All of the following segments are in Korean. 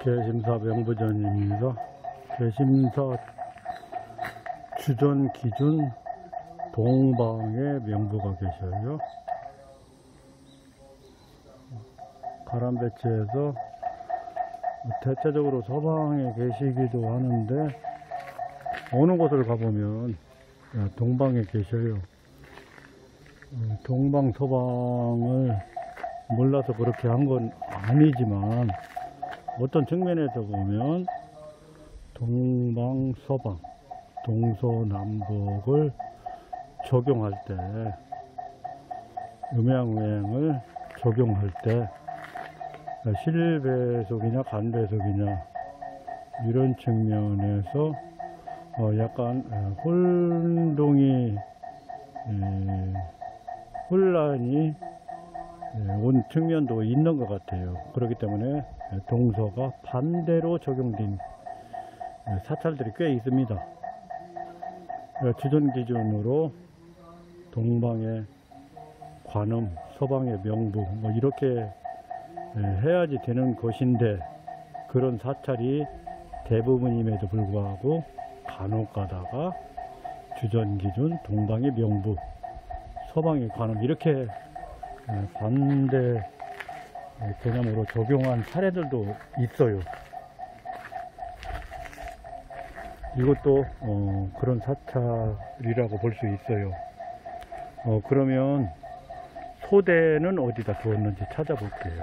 개심사 명부전입니다. 개심사 주전 기준 동방에 명부가 계셔요. 가람 배치해서 대체적으로 서방에 계시기도 하는데 어느 곳을 가보면 동방에 계셔요. 동방 서방을 몰라서 그렇게 한 건 아니지만 어떤 측면에서 보면 동방 서방 동서남북을 적용할 때 음양우행을 적용할 때 실배속이냐 간배속이냐 이런 측면에서 약간 혼란이 온 측면도 있는 것 같아요. 그렇기 때문에 동서가 반대로 적용된 사찰들이 꽤 있습니다. 주전 기준으로 동방의 관음, 서방의 명부 뭐 이렇게 해야지 되는 것인데 그런 사찰이 대부분임에도 불구하고 간혹 가다가 주전 기준 동방의 명부, 서방의 관음 이렇게 반대 개념으로 적용한 사례들도 있어요. 이것도 그런 사찰이라고 볼 수 있어요. 그러면 소대는 어디다 두었는지 찾아볼게요.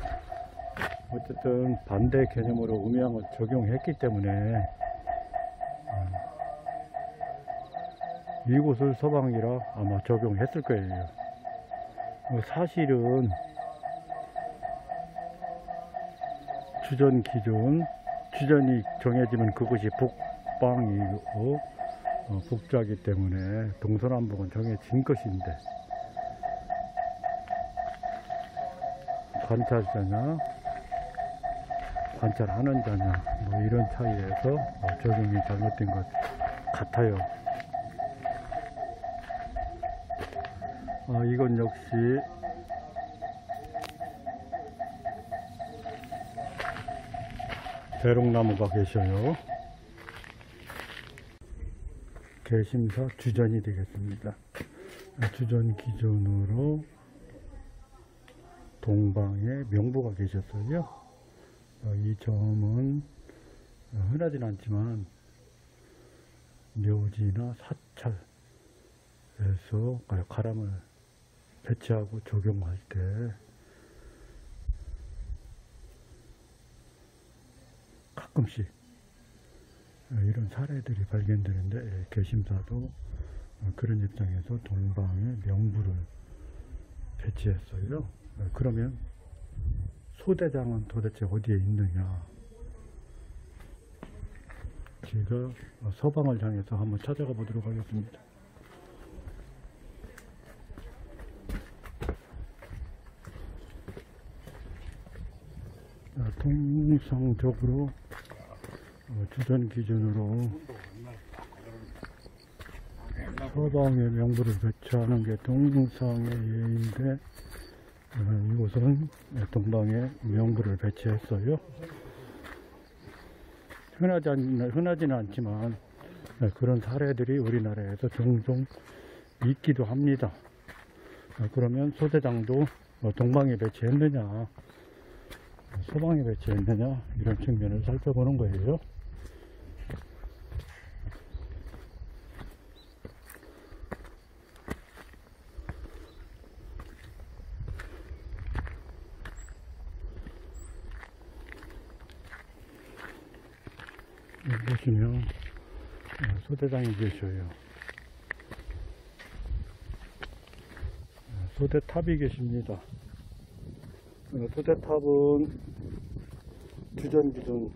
어쨌든 반대 개념으로 음양을 적용했기 때문에 이곳을 서방이라 아마 적용했을 거예요. 사실은 주전 기준, 주전이 정해지면 그것이 북방이고 북자이기 때문에 동서남북은 정해진 것인데 관찰자냐 관찰하는 자냐 뭐 이런 차이에서 적용이 잘못된 것 같아요. 이건 역시 대롱나무가 계셔요. 개심사 주전이 되겠습니다. 주전 기준으로 동방에 명부가 계셨어요. 이 점은 흔하진 않지만 묘지나 사찰에서 가람을 배치하고 적용할 때 가끔씩 이런 사례들이 발견되는데 개심사도 그런 입장에서 동방에 명부를 배치했어요. 그러면 소대장은 도대체 어디에 있느냐? 제가 서방을 향해서 한번 찾아가 보도록 하겠습니다. 통상적으로 주전 기준으로 서방의 명부를 배치하는 게 동상의 예인데 이곳은 동방에 명부를 배치했어요. 흔하지는 않지만 그런 사례들이 우리나라에서 종종 있기도 합니다. 그러면 소대장도 동방에 배치했느냐 서방에 배치했느냐 이런 측면을 살펴보는 거예요. 여기 보시면 소대장이 계셔요. 소대탑이 계십니다. 소대탑은 주전 기준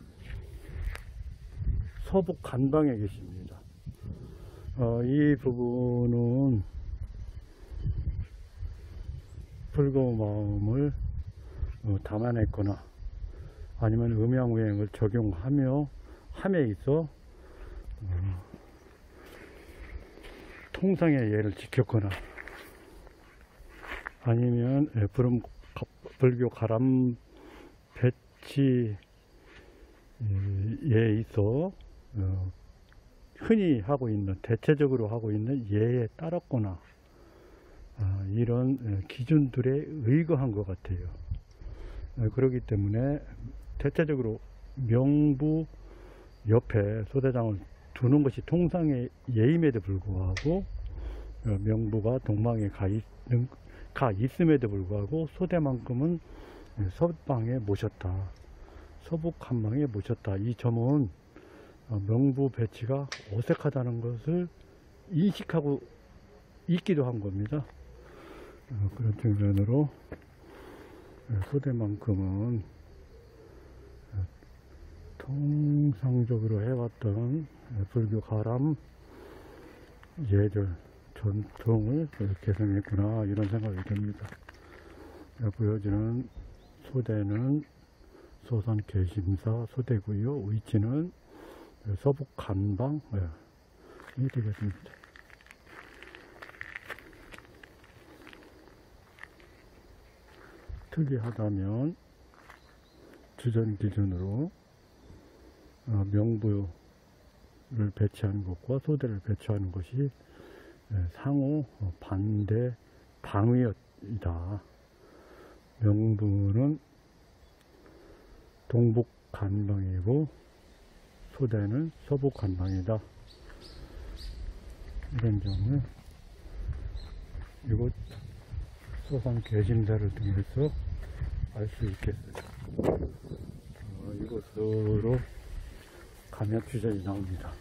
서북 간방에 계십니다. 이 부분은 불거운 마음을 담아냈거나 아니면 음양우행을 적용하며 함에 있어 통상의 예를 지켰거나 아니면 불교 가람 배치 예에 있어 흔히 하고 있는, 대체적으로 하고 있는 예에 따랐거나 이런 기준들에 의거한 것 같아요. 그렇기 때문에 대체적으로 명부 옆에 소대장을 두는 것이 통상의 예임에도 불구하고 명부가 동방에 가 있음에도 불구하고 소대만큼은 서방에 모셨다, 서북 한방에 모셨다. 이 점은 명부 배치가 어색하다는 것을 인식하고 있기도 한 겁니다. 그런 측면으로 소대만큼은 통상적으로 해왔던 불교 가람 예절 전통을 개성했구나, 이런 생각이 듭니다. 보여지는 소대는 소산 개심사 소대고요, 위치는 서북 간방이 되겠습니다. 특이하다면 주전 기준으로 명부를 배치하는 것과 소대를 배치하는 것이 상호 반대 방위이다. 명부는 동북 간방이고 소대는 서북 간방이다. 이런 점을 이곳 소산 개심사를 통해서 알 수 있겠어요. 이곳으로 가면 주전이 나옵니다.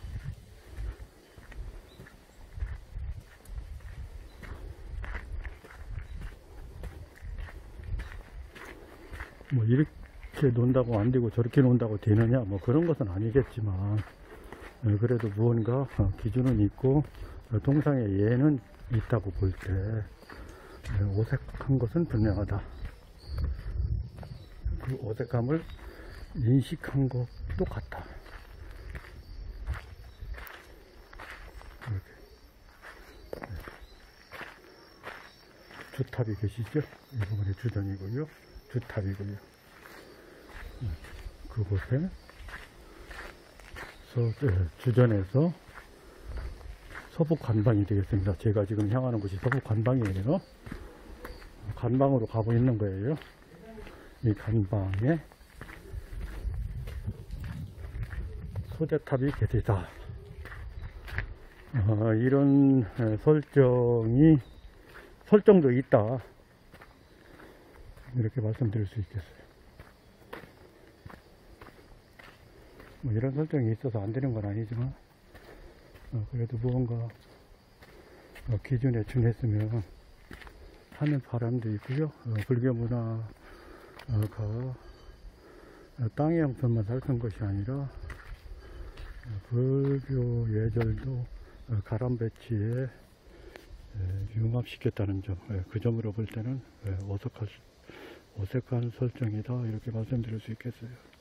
뭐 이렇게 논다고 안 되고 저렇게 논다고 되느냐, 뭐 그런 것은 아니겠지만 그래도 무언가 기준은 있고 통상의 예는 있다고 볼 때 어색한 것은 분명하다. 그 어색함을 인식한 것도 같다. 이렇게. 주탑이 계시죠? 이 부분이 주전이고요, 주탑이고요. 그곳에 주전에서 서북 간방이 되겠습니다. 제가 지금 향하는 곳이 서북 간방이에요. 간방으로 가고 있는 거예요. 이 간방에 소대탑이 계시다. 이런 설정도 있다, 이렇게 말씀드릴 수 있겠어요. 뭐 이런 설정이 있어서 안 되는 건 아니지만 그래도 무언가 기준에 준했으면 하는 바람도 있고요. 불교 문화가 땅의 형편만 살핀 것이 아니라 불교 예절도 가람 배치에 융합시켰다는 점, 그 점으로 볼 때는 어색한 설정이다, 이렇게 말씀드릴 수 있겠어요.